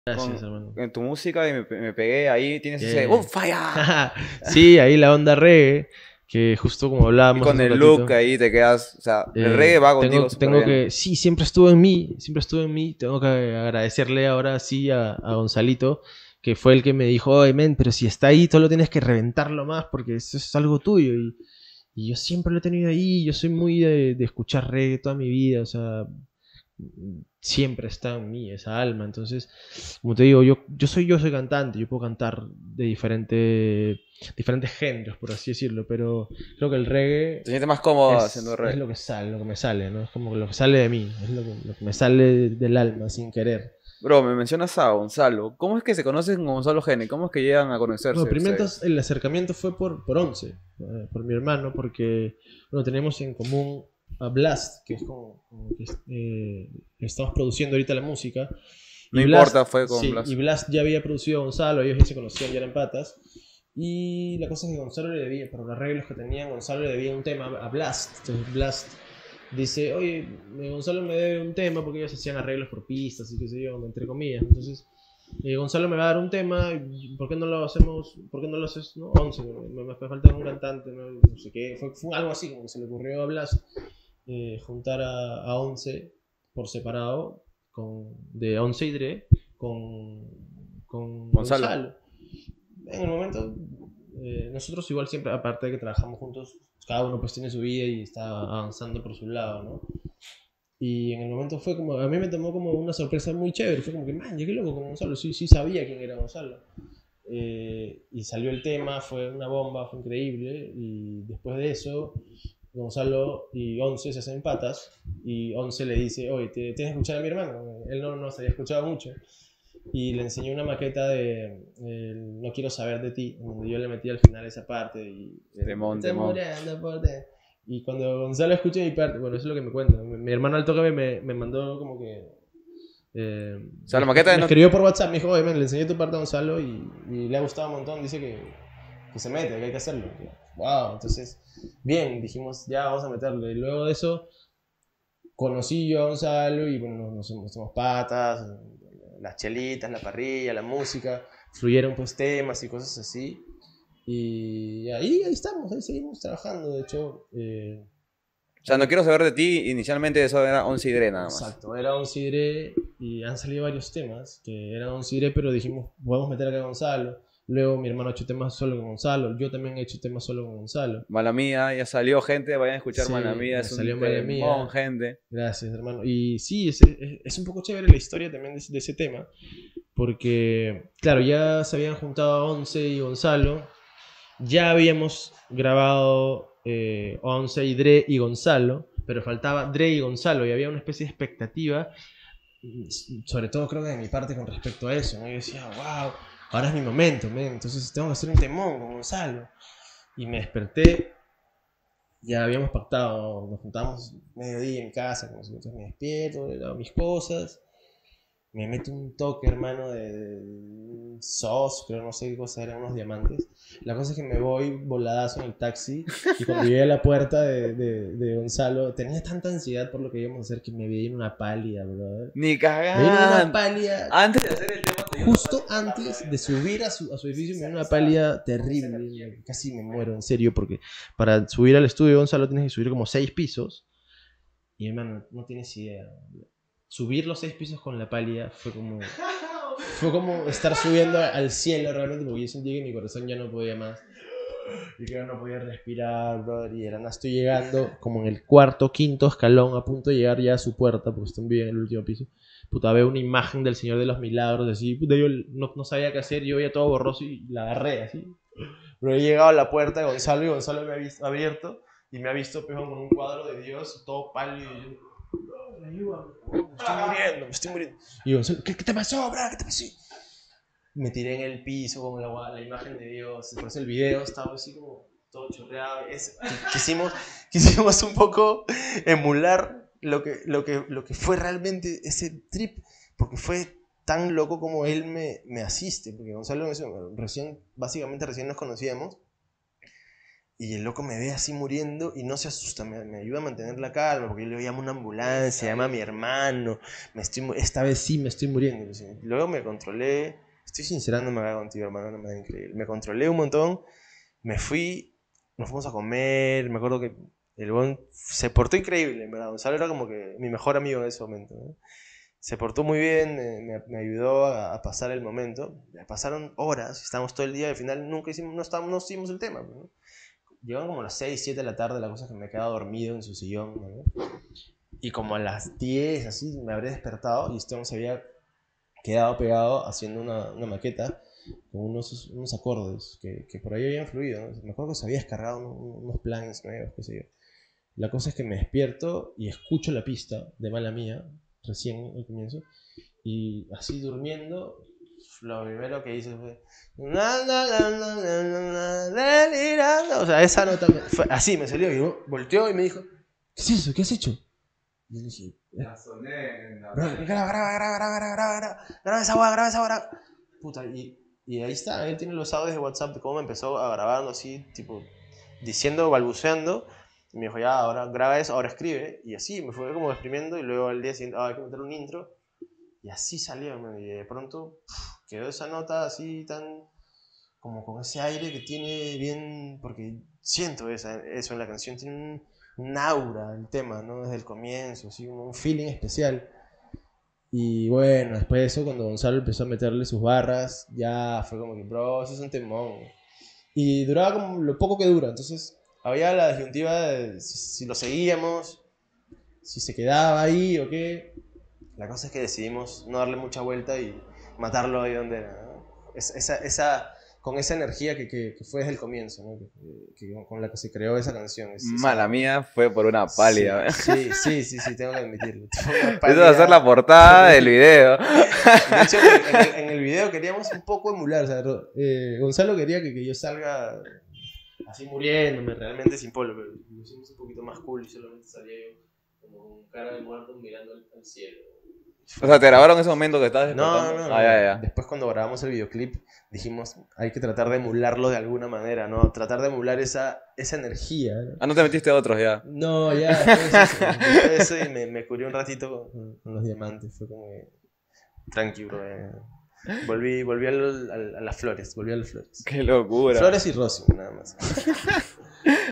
Gracias, hermano. en tu música y me pegué ahí, tienes ese Yeah. fire! Sí, ahí la onda reggae, que justo como Y hablábamos con hace un el look ratito. ahí te quedas, o sea, el reggae va contigo súper Tengo bien. que, sí, siempre estuvo en mí, siempre estuvo en mí. Tengo que agradecerle ahora sí a Gonzalito, que fue el que me dijo, oye, men, pero si está ahí, solo tienes que reventarlo más porque eso es algo tuyo. Y yo siempre lo he tenido ahí, yo soy muy de escuchar reggae toda mi vida, o sea, siempre está en mí esa alma. Entonces, como te digo, yo soy cantante, yo puedo cantar de diferentes géneros, por así decirlo, pero creo que el reggae Te sientes más cómodo haciendo es reggae. lo que sale, lo que me sale, ¿no? Es como lo que sale de mí, es lo que me sale del alma sin querer. Bro, me mencionas a Gonzalo. ¿Cómo es que se conocen con Gonzalo Gene? ¿Cómo es que llegan a Bueno, conocerse primero ustedes? el acercamiento fue por Once, por mi hermano, porque bueno, tenemos en común a Blast, que es como que estamos produciendo ahorita la música. No Y importa, Blast, fue con sí, y Blas. Blast ya había producido a Gonzalo, ellos ya se conocían, ya eran patas. Y la cosa es que Gonzalo le debía, por los arreglos que tenían, Gonzalo le debía un tema a Blast. Entonces Blast dice, oye, Gonzalo me debe un tema porque ellos hacían arreglos por pistas y qué sé yo, entre comillas. Entonces, Gonzalo me va a dar un tema, ¿por qué no lo hacemos? ¿Por qué no lo haces? ¿No? 11, me falta un cantante, no sé qué. Fue algo así, como que se le ocurrió a Blas juntar a 11 por separado, de 11 y Dre, con Gonzalo. Gonzalo. En el momento, nosotros igual siempre, aparte de que trabajamos juntos, cada uno pues tiene su vida y está avanzando por su lado, ¿no? Y en el momento fue como, a mí me tomó como una sorpresa muy chévere, fue como que, man, llegué loco con Gonzalo, sí, sí sabía quién era Gonzalo. Y salió el tema, fue una bomba, fue increíble, y después de eso, Gonzalo y Once se hacen patas, y Once le dice, oye, ¿tienes que escuchar a mi hermano? Él no se había escuchado mucho, y le enseñó una maqueta de No quiero saber de ti, donde yo le metí al final esa parte, y Temón, estoy temón. muriendo por ti. Y cuando Gonzalo escucha mi parte, bueno, eso es lo que me cuenta. Mi hermano al toque me mandó como que. O sea, la maqueta de Me no... escribió por WhatsApp, me dijo, oye, man, le enseñé tu parte a Gonzalo y le ha gustado un montón. Dice que se mete, que hay que hacerlo. Wow, entonces, bien, dijimos, ya vamos a meterle. Y luego de eso, conocí yo a Gonzalo y bueno, nos hicimos patas, las chelitas, la parrilla, la música. Fluyeron pues temas y cosas así. Y ahí estamos, ahí seguimos trabajando. De hecho, O sea, no quiero saber de ti. Inicialmente eso era 11 y Dre nada más. exacto, era un Sidre y han salido varios temas que eran un Sidre, pero dijimos, podemos meter acá a Gonzalo. Luego mi hermano ha hecho temas solo con Gonzalo, yo también he hecho temas solo con Gonzalo. Mala mía, ya salió gente. Vayan a escuchar Mala Sí, mía. me Es un salió mala temón, mía. gente. Gracias, hermano. Y sí, es un poco chévere la historia también de ese tema, porque, claro, ya se habían juntado a Once y Gonzalo, ya habíamos grabado Once y Dre y Gonzalo, pero faltaba Dre y Gonzalo y había una especie de expectativa, sobre todo creo que de mi parte con respecto a eso, ¿no? Yo decía, wow, ahora es mi momento, man. Entonces tengo que hacer un temón con Gonzalo. Y me desperté, ya habíamos pactado, nos juntamos mediodía en mi casa, entonces me despierto, le hago mis cosas, me meto un toque, hermano, de SOS, pero no sé qué cosa eran, unos diamantes. La cosa es que me voy voladazo en el taxi y cuando llegué a la puerta de Gonzalo, tenía tanta ansiedad por lo que íbamos a hacer que me vi en una pálida, brother. Ni Me vino una cagán. pálida Antes de hacer el tema te dio justo antes de subir a su edificio, me vino una pálida terrible. Casi me muero, en serio, porque para subir al estudio de Gonzalo tienes que subir como 6 pisos. Y hermano, no tienes idea. Subir los 6 pisos con la pálida fue como estar subiendo al cielo realmente, porque yo sentí que mi corazón ya no podía más. Y que ya no podía respirar, brother. Y era nada, estoy llegando como en el cuarto, quinto escalón, a punto de llegar ya a su puerta, porque estoy en el último piso. Puta, veo una imagen del Señor de los Milagros, así. Puta, yo no sabía qué hacer, yo ya todo borroso y la agarré, así. Pero he llegado a la puerta de Gonzalo y Gonzalo me ha visto, abierto y me ha visto pejón con un cuadro de Dios, todo pálido. Y yo, ayúdame, me estoy muriendo, me estoy muriendo. Y Gonzalo, ¿qué te pasó, bro? ¿Qué te pasó? Me tiré en el piso con la imagen de Dios. Después el video estaba así como todo chorreado. Quisimos un poco emular lo que fue realmente ese trip, porque fue tan loco como él me asiste, porque Gonzalo básicamente recién nos conocíamos Y el loco me ve así muriendo y no se asusta, me ayuda a mantener la calma, porque yo le llamo a una ambulancia, llama a mi hermano, esta vez sí me estoy muriendo. Luego me controlé, estoy sincerándome acá contigo, hermano, no me da increíble. Me controlé un montón, me fui, nos fuimos a comer, me acuerdo que el buen se portó increíble, en verdad. Gonzalo era como que mi mejor amigo en ese momento, ¿no? Se portó muy bien, me ayudó a pasar el momento. Pasaron horas, estábamos todo el día, al final nunca hicimos, no hicimos el tema, ¿no? Llegaron como a las 6, 7 de la tarde, la cosa es que me he quedado dormido en su sillón, ¿no? Y como a las 10, así, me habré despertado y Esteban se había quedado pegado haciendo una maqueta con unos acordes que por ahí habían fluido, ¿no? Me acuerdo que se había descargado unos planes nuevos, qué sé yo. La cosa es que me despierto y escucho la pista de Mala Mía, recién al comienzo, y así durmiendo, lo primero que hice fue delirando. O sea, esa nota así me salió y volteó y me dijo, ¿qué es eso? ¿Qué has hecho? Y yo le dije, La soné en la graba esa hora. Puta, y ahí está, él tiene los audios de WhatsApp de cómo me empezó a grabando así, tipo, diciendo, balbuceando. Y me dijo, ya, ahora graba eso, ahora escribe. Y así me fue como exprimiendo. Y luego al día siguiente, hay que meter un intro. Y así salió, man. Y de pronto quedó esa nota así tan, como con ese aire que tiene bien, porque siento eso en la canción, tiene un aura el tema, ¿no? Desde el comienzo, así como un feeling especial. Y bueno, después de eso, cuando Gonzalo empezó a meterle sus barras, ya fue como que, bro, eso es un temón. Y duraba como lo poco que dura, entonces había la disyuntiva de si lo seguíamos, si se quedaba ahí o qué. La cosa es que decidimos no darle mucha vuelta y matarlo ahí donde era, ¿no? Con esa energía que fue desde el comienzo, ¿no? Con la que se creó esa canción. Mala Mía fue por una pálida. Sí, tengo que admitirlo. Eso va a ser la portada del video. De hecho, en el video queríamos un poco emular. O sea, Gonzalo quería que yo salga así muriéndome, realmente sin polvo, pero lo hicimos un poquito más cool y solamente salía yo como con cara de muerto mirando al cielo. O sea, ¿te grabaron ese momento que estabas despertando? No. Ya. Después cuando grabamos el videoclip dijimos, hay que tratar de emularlo de alguna manera, ¿no? Tratar de emular esa energía, ¿no? Ah, ¿no te metiste a otros ya? No, ya, después de eso y me curé un ratito con los diamantes, fue como que, tranqui, bro. Volví a las flores, Qué locura. Flores y Rosy, nada más.